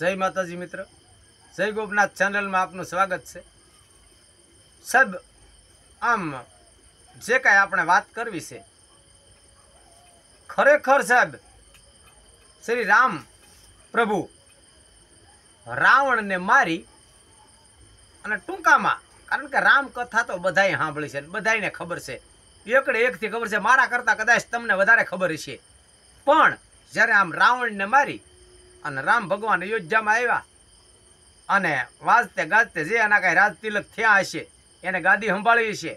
जय माताजी मित्र, जय गोपनाथ चैनल में आपનું સ્વાગત છે। સાહેબ આમ જે કાંઈ આપણે વાત કરવી છે ખરેખર સાહેબ શ્રી રામ પ્રભુ રાવણને મારી અને ટૂંકામાં, કારણ કે રામ કથા તો બધાય સાંભળી છે, બધાયને ખબર છે, એકડે એકથી ખબર છે, મારા કરતાં કદાચ તમને વધારે ખબર હશે। પણ જ્યારે આમ રાવણને મારી અને રામ ભગવાન અયોધ્યામાં આવ્યા અને વાજતે ગાજતે જે એના કાંઈ રાજ તિલક થયા હશે એને ગાદી સંભાળી હશે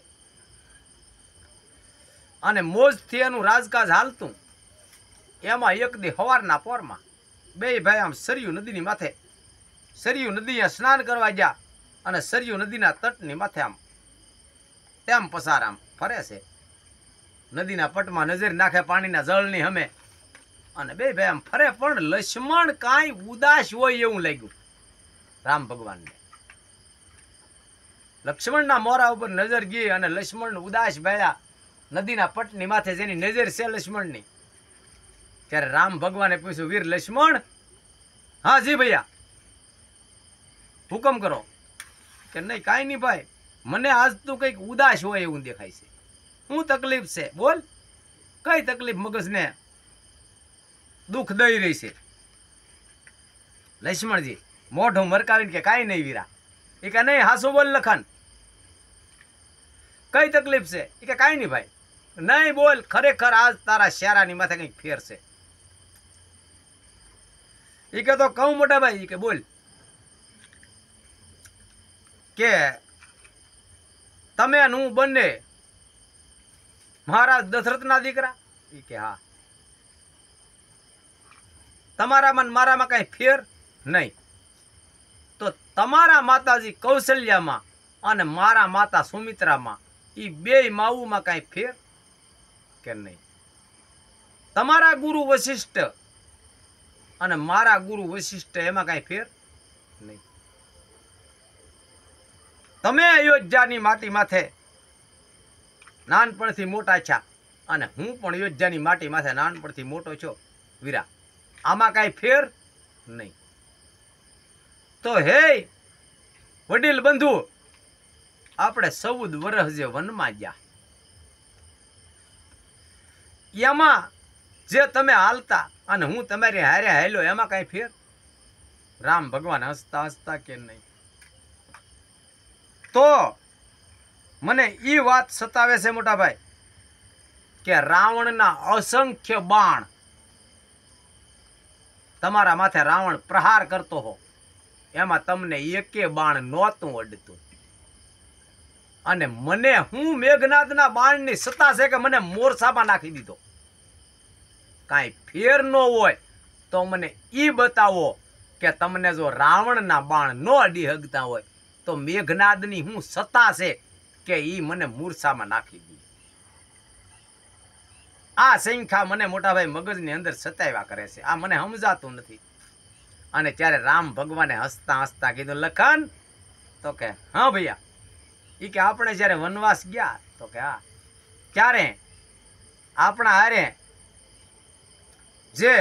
અને મોજથી એનું રાજકાજ હાલતું, એમાં એક દી સવારના પોરમાં બે ભાઈ આમ સરયુ નદીની માથે, સરયુ નદીએ સ્નાન કરવા ગયા અને સરયુ નદીના તટની માથે આમ તેમ પસાર આમ ફરે છે, નદીના પટમાં નજર નાખે પાણીના જળની હમે, અને બે ભાઈ આમ ફરે, પણ લક્ષ્મણ કાંઈ ઉદાસ હોય એવું લાગ્યું રામ ભગવાનને। લક્ષ્મણના મોરા ઉપર નજર ગઈ અને લક્ષ્મણ ઉદાસ ભાયા નદીના પટની માથે જેની નજર છે લક્ષ્મણની। ત્યારે રામ ભગવાને પૂછ્યું, વીર લક્ષ્મણ, હા જી ભૈયા હુકમ કરો। કે નહીં કાંઈ નહીં ભાઈ, મને આજ તું કંઈક ઉદાસ હોય એવું દેખાય છે, શું તકલીફ છે બોલ, કઈ તકલીફ મગજને દુઃખ દઈ રહી છે? લક્ષ્મણજી મોઢું મરકાવીને કે કાંઈ નહીં વીરા, એ કે નહીં હાસુ બોલ લખન, કઈ તકલીફ છે? એ કે કાંઈ નહીં ભાઈ, નહીં બોલ, ખરેખર આજ તારા શેરાની માથે કંઈક ફેર છે। એ કે તો કહું મોટા ભાઈ, એ કે બોલ, કે તમે હું બંને મહારાજ દશરથના દીકરા? એ કે હા। તમારામાં મારામાં કઈ ફેર નહીં, તો તમારા માતાજી કૌશલ્યામાં અને મારા માતા સુમિત્રામાં એ બે માવુમાં કઈ ફેર કે નહીં? તમારા ગુરુ વશિષ્ઠ અને મારા ગુરુ વશિષ્ઠ એમાં કઈ ફેર નહીં? તમે અયોધ્યાની માટી માથે નાનપણથી મોટા છો અને હું પણ અયોધ્યાની માટી માથે નાનપણથી મોટો છો વીરા, આમાં કાંઈ ફેર નહીં। તો હે વડીલ બંધુ, આપણે 14 વર્ષ જે વનમાં ગયા, એમાં જે તમે હાલતા અને હું તમારી હારે હાલ્યો એમાં કાંઈ ફેર? રામ ભગવાન હસતા હસતા કે નહીં? તો મને એ વાત સતાવે છે મોટા ભાઈ કે રાવણના અસંખ્ય બાણ તમારા માથે રાવણ પ્રહાર કરતો હો, એમાં તમને એકે બાણ નહોતું અડતું, અને મને હું મેઘનાથના બાણની સત્તા છે કે મને મોરસામાં નાખી દીધો। કાંઈ ફેર ન હોય તો મને એ બતાવો કે તમને જો રાવણના બાણ ન અડી હગતા હોય તો મેઘનાદની હું સત્તા છે કે એ મને મૂર્છામાં નાખી દી। આ સંખ્યા મને મોટાભાઈ મગજની અંદર સતાવ્યા કરે છે, આ મને સમજાતું નથી। અને ત્યારે રામ ભગવાને હસતા હસતા કીધું, લખન, તો કે હા ભૈયા, એ કે આપણે જ્યારે વનવાસ ગયા, તો કે હા, ક્યારે આપણા હારે જે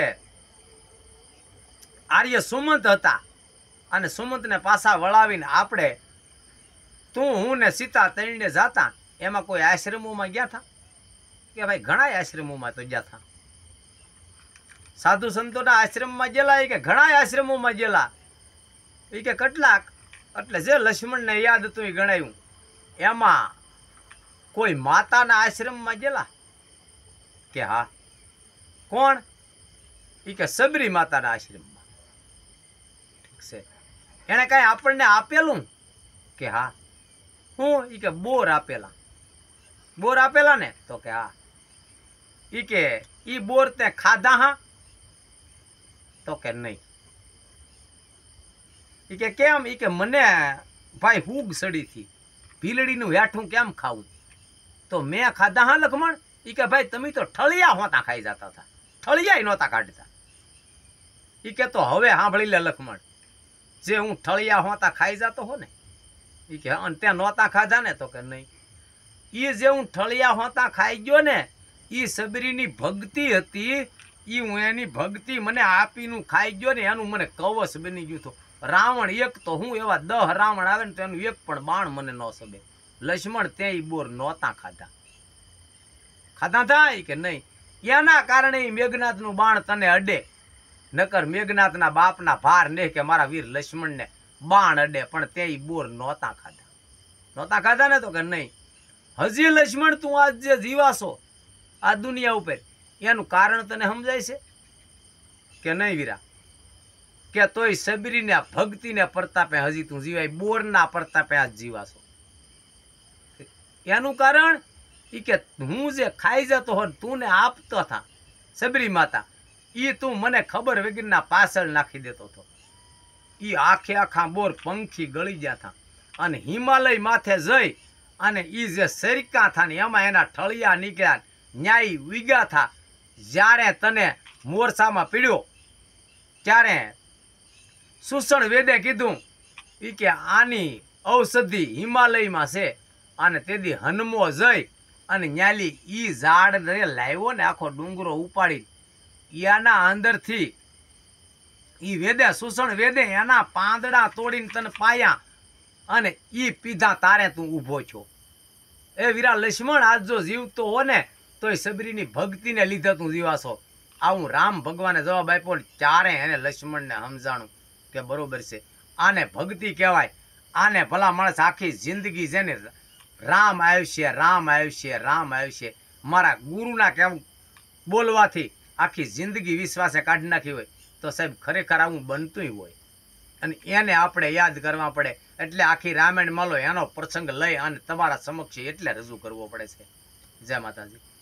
આર્ય સુમંત હતા અને સુમંતને પાછા વળાવીને આપણે તું હું ને સીતા તણીને જાતા, એમાં કોઈ આશ્રમોમાં ગયા હતા? કે ભાઈ ઘણા આશ્રમોમાં તો ગયા હતા, સાધુ સંતોના આશ્રમમાં ગયેલા, એ કે ઘણા આશ્રમોમાં ગયેલા, એ કે કેટલાક, એટલે જે લક્ષ્મણને યાદ હતું એ ગણાયું, એમાં કોઈ માતાના આશ્રમમાં ગયેલા? કે હા। કોણ? એ કે સબરી માતાના આશ્રમમાં। ઠીક છે, એને કાંઈ આપણને આપેલું? કે હા। હું? એ કે બોર આપેલા। બોર આપેલા ને? તો કે હા। એ કે ઈ બોર તે ખાધા? હા। તો કે નહીં। એ કે કેમ? એ કે મને ભાઈ હુગ સડી થી, ભીલડીનું હેઠું કેમ ખાવું? તો મેં ખાધા? હા લખમણ। એ કે ભાઈ તમે તો ઠળિયા હોતા ખાઈ જતા હતા, ઠળિયા નહોતા કાઢતા। એ કે તો હવે સાંભળી લે લખમણ, જે હું ઠળિયા હોતા ખાઈ જતો હો ને, એ કે અને ત્યાં નહોતા ખાધા ને? તો કે નહીં। એ જે હું ઠળિયા હોતા ખાઈ ગયો ને, એ સબરીની ભક્તિ હતી ઈ હું એની ભક્તિ મને આપીનું ખાઈ ગયો ને એનું મને કવચ બની ગયું હતું. રાવણ એક તો હું એવા 10 રાવણ આવે ને તો એનું એક પણ બાણ મને ન સબે. લક્ષ્મણ તે બોર નહોતા ખાધા. ખાધા થાય કે નહીં? એના કારણે મેઘનાથનું બાણ તને અડે. નકર મેઘનાથના બાપના ભાર ને કે મારા વીર લક્ષ્મણને બાણ અડે, પણ તે બોર નહોતા ખાધા. નહોતા ખાધા ને તો કે નહીં. હજી લક્ષ્મણ તું આજ જે જીવાશો આ દુનિયા ઉપર એનું કારણ તને સમજાય છે કે નહીં વીરા? કે તોય સબરીને ભક્તિને પ્રતાપે હજી તું જીવાય, બોરના પ્રતાપે આજ જીવાશો. એનું કારણ ઈ કે હું જે ખાઈ જતો હોત તું ને આપતો થા સબરી માતા, ઈ તું મને ખબર વગરના પાછળ નાખી દેતો હતો. ઈ આખે આખા બોર પંખી ગળી ગયા થા અને હિમાલય માથે જઈ અને ઈ જે સરકા થા ને એમાં એના ઠળિયા નીકળ્યા, ન્યાય ઉગ્યા થા. જ્યારે તને મોરસામાં પીડ્યો ત્યારે સુષણ વેદે કીધું ઈ કે આની ઔષધિ હિમાલયમાં છે, અને તેથી હનમો જઈ અને ન્યાલી ઈ ઝાડ ને લાવ્યો ને આખો ડુંગરો ઉપાડી એના અંદરથી ઈ વેદે સુષણ વેદે એના પાંદડા તોડીને તને પાયા અને ઈ પીધા, તારે તું ઊભો છો. એ વીરા લક્ષ્મણ આજ જો જીવતો હો ને તોય સબરીની ભક્તિને લીધે તું જીવાશો. આવું રામ ભગવાને જવાબ આપ્યો. ત્યારે એને લક્ષ્મણને સમજાણું કે બરોબર છે, આને ભક્તિ કહેવાય. આને ભલા માણસ આખી જિંદગી છે ને રામ આવશે, રામ આવશે, રામ આવશે, મારા ગુરુના કેવું બોલવાથી આખી જિંદગી વિશ્વાસે કાઢી નાખી હોય તો સાહેબ ખરેખર આવું બનતું હોય. અને એને આપણે યાદ કરવા પડે. એટલે આખી રામાયણ માલો એનો પ્રસંગ લઈ અને તમારા સમક્ષ એટલે રજૂ કરવો પડે છે. જય માતાજી.